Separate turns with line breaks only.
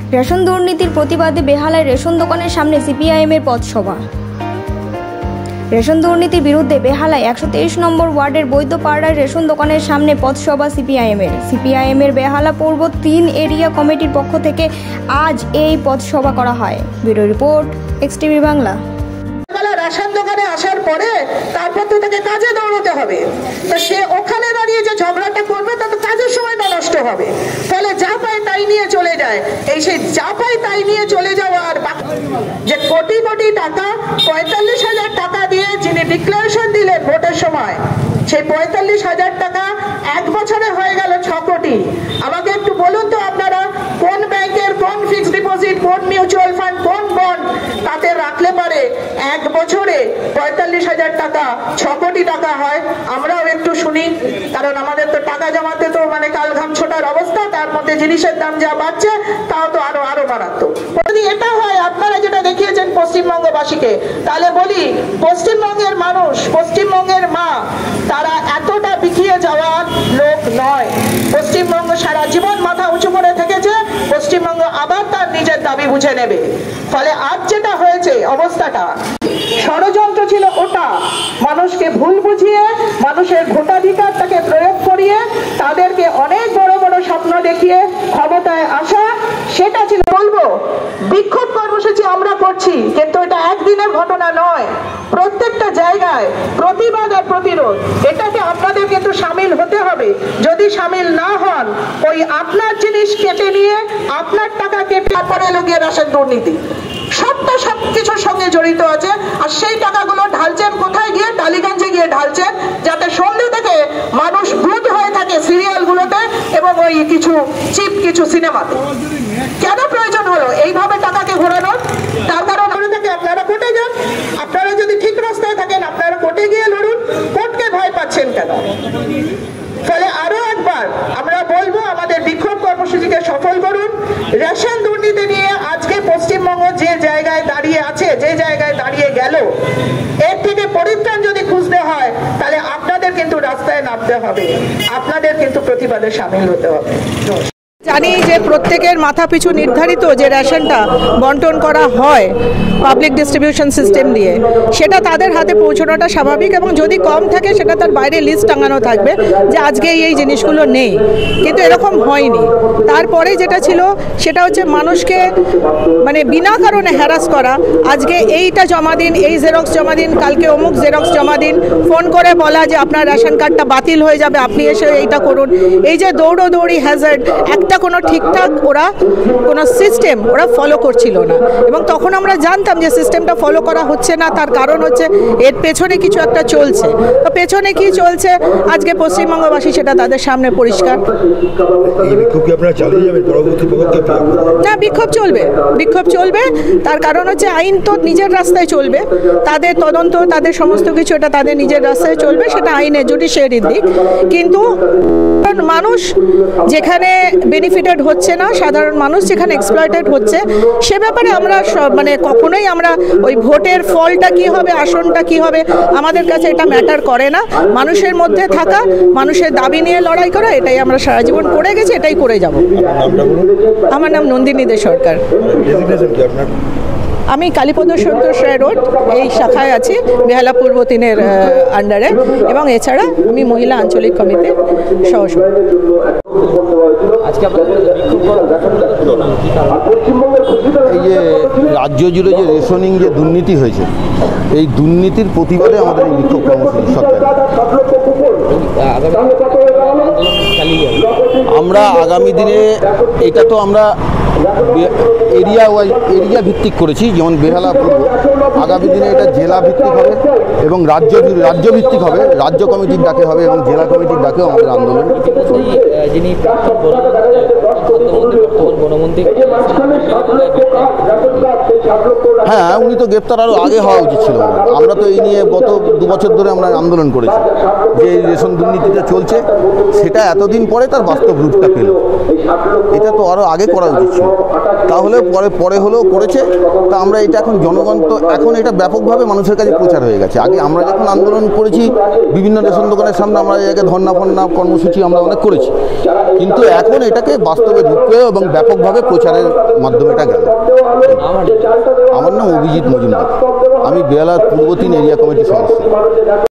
Ration দুর্নীতির প্রতিবাদে বেহালায় ration দোকানের সামনে সিপিআইএমের পথসভা। রেশন দুর্নীতির বিরুদ্ধে বেহালায় 123 নম্বর ওয়ার্ডের বৈদ্যপাড়ার রেশন দোকানের সামনে পথসভা সিপিআইএমের বেহালা পূর্ব 3 এরিয়া কমিটির পক্ষ থেকে আজ এই পথসভা করা হয়। Bureau report, XTV Bangla.
Ration দোকানে আসার পরে তারপর তো তাকে কাজে দৌড়াতে হবে, তো সে ওখানে দাঁড়িয়ে যে ঝগড়াটা করবে তাতে কাজের সময়টা নষ্ট হবে, ফলে যা পায় তাই নিয়ে চলে যায়। এই সেই যা পায় তাই নিয়ে চলে যাওয়া আর যে কোটি কোটি টাকা 45,000 টাকা দিয়ে যিনি ডিক্লারেশন দিলেন ভোটের সময়, সেই 45,000 টাকা এক বছরে হয়ে গেল 6 কোটি। আমাকে একটু বলুন তো আপনারা কোন ব্যাংকের কোন ফিক্সড ডিপোজিট, কোন মিউচুয়াল ফান্ড, কোন বন্ড তাতে রাখলে পারে এক বছরে 45,000 টাকা 6 কোটি টাকা হয়? আমরাও একটু শুনি, কারণ আমাদের তো টাকা জমাতে তো মানে কালঘাম ছোটার অবস্থা, তার মধ্যে জিনিসের দাম যা বাড়ছে তাও তো আরো মারাত্মক। যদি এটা হয় আপনারা যেটা দেখিয়েছেন পশ্চিমবঙ্গবাসীকে, তাহলে বলি পশ্চিমবঙ্গের মানুষ, পশ্চিমবঙ্গের মা, তারা এতটা বিকিয়ে যাওয়ার লোক নয়। পশ্চিমবঙ্গ সারা জীবন মাথা উঁচু করে থেকেছে, পশ্চিমবঙ্গ আবার তার নিজের দাবি বুঝে নেবে। ফলে আজ যেটা হয়েছে অবস্থাটা ষড়যন্ত্র ছিল, ওটা মানুষকে ভুল বুঝিয়ে মানুষের ভোটাধিকারটাকে প্রয়োগ করিয়ে তাদেরকে অনেক বড় বড় স্বপ্ন দেখিয়ে ক্ষমতায় আসা, সেটা ছিল। বলবো বিক্ষোভ কর্মসূচি আমরা করছি, কিন্তু এটা একদিনের ঘটনা নয়। প্রত্যেকটা জায়গায় প্রতিবাদ আর প্রতিরোধ, এটাকে আপনাদের কিন্তু সামিল হতে হবে। যদি সামিল না হন, ওই আপনার জিনিস কেটে নিয়ে আপনার টাকা কেটে তারপরে লগিয়ে রেশন দুর্নীতি সবটা সবকিছুর সঙ্গে জড়িত আছে। আর সেই টাকাগুলো ঢালছেন কোথায় গিয়ে? টালিগঞ্জে গিয়ে ঢালছেন, যাতে সন্ধ্যে থেকে মানুষ ভূত হয়ে থাকে সিরিয়ালগুলোতে এবং ওই কিছু চিপ কিছু সিনেমাতে। কেন প্রয়োজন হলো এইভাবে টাকাকে ঘোরানোর? তার কারণ আপনারা কোর্টে যান, আপনারা যদি ঠিক রাস্তায় থাকেন আপনারা কোর্টে গিয়ে লড়ুন, কোর্টকে ভয় পাচ্ছেন কেন? ফলে আরো একবার আমরা বলবো আমাদের বিক্ষোভ কর্মসূচিকে সফল করুন। রেশন দুর্নীতি নিয়ে আজকে পশ্চিমবঙ্গ যে জায়গায় দাঁড়িয়ে আছে, যে জায়গায় দাঁড়িয়ে গেল, এর থেকে পরিত্রাণ যদি খুঁজতে হয় তাহলে আপনাদের কিন্তু রাস্তায় নামতে হবে, আপনাদের কিন্তু প্রতিবাদে সামিল হতে হবে।
জানি যে প্রত্যেকের মাথা পিছু নির্ধারিত যে রেশনটা বন্টন করা হয় পাবলিক ডিস্ট্রিবিউশন সিস্টেম দিয়ে, সেটা তাদের হাতে পৌঁছানোটা স্বাভাবিক, এবং যদি কম থাকে সেটা তার বাইরে লিস্ট টাঙানো থাকবে যে আজকে এই জিনিসগুলো নেই। কিন্তু এরকম হয়নি। তারপরে যেটা ছিল সেটা হচ্ছে মানুষকে মানে বিনা কারণে হ্যারাস করা, আজকে এইটা জমা দিন, এই জেরক্স জমা দিন, কালকে অমুক জেরক্স জমা দিন, ফোন করে বলা যে আপনার রেশন কার্ডটা বাতিল হয়ে যাবে, আপনি এসে এইটা করুন। এই যে দৌড়োদৌড়ি হ্যাজার্ড, একটা কোনো ঠিকঠাক ওরা কোনো সিস্টেম ওরা ফলো করছিল না, এবং তখন আমরা জানতাম যে সিস্টেমটা ফলো করা হচ্ছে না। তার কারণ হচ্ছে এর পেছনে কিছু একটা চলছে। তো পেছনে কি চলছে আজকে পশ্চিমবঙ্গবাসী সেটা তাদের সামনে পরিষ্কার। না, বিক্ষোভ চলবে। তার কারণ হচ্ছে আইন তো নিজের রাস্তায় চলবে, তাদের তদন্ত, তাদের সমস্ত কিছু এটা তাদের নিজের রাস্তায় চলবে, সেটা আইনে জুডিশিয়ারির দিক। কিন্তু মানুষ যেখানে বেনিফিটেড হচ্ছে না, সাধারণ মানুষ যেখানে এক্সপ্লয়েটেড হচ্ছে, সে ব্যাপারে আমরা মানে কখনোই আমরা ওই ভোটের ফলটা কি হবে, আসনটা কি হবে, আমাদের কাছে এটা ম্যাটার করে না। মানুষের মধ্যে থাকা, মানুষের দাবি নিয়ে লড়াই করা, এটাই আমরা সারা জীবন করে গেছি, এটাই করে যাব। আমার নাম নন্দিনী দে সরকার। আমি কালীপদ সন্তোষ রায় রোড এই শাখায় আছি, বেহালা পূর্ব 3-এর আন্ডারে, এবং এছাড়া আমি মহিলা আঞ্চলিক কমিটির সহসভাপতি।
এই যে রাজ্য জুড়ে যে রেশনিং যে দুর্নীতি হয়েছে, এই দুর্নীতির প্রতিবাদে আমাদের এই বিক্ষোভ কর্মসূচি সরকার। আমরা আগামী দিনে এটা তো আমরা এরিয়া ভিত্তিক করেছি, যেমন বেহালা পূর্ব, আগামী দিনে এটা জেলা ভিত্তিক হবে এবং রাজ্য ভিত্তিক হবে, রাজ্য কমিটির ডাকে হবে এবং জেলা কমিটির ডাকেও আমাদের আন্দোলন।
যিনি
হ্যাঁ, উনি তো গ্রেপ্তার আরও আগে হওয়া উচিত ছিল। আমরা তো এই নিয়ে গত 2 বছর ধরে আমরা আন্দোলন করেছি যে রেশন দুর্নীতিটা চলছে, সেটা এতদিন দিন পরে তার বাস্তব রূপটা পেল। এটা তো আরও আগে করা উচিত ছিল, তাহলে পরে হলেও করেছে। তা আমরা এটা এখন জনগণ তো এখন এটা ব্যাপকভাবে মানুষের কাছে প্রচার হয়ে গেছে। আগে আমরা যখন আন্দোলন করেছি বিভিন্ন রেশন দোকানের সামনে আমরা এটাকে ধর্না ফর্না কর্মসূচি আমরা অনেক করেছি, কিন্তু এখন এটাকে বাস্তবে ঢুকতে এবং ব্যাপকভাবে প্রচারের মাধ্যমে এটা গেল। আমার নাম অভিজিৎ মজুমদার, আমি বেহালা পূর্ব 3 এরিয়া কমিটির সদস্য।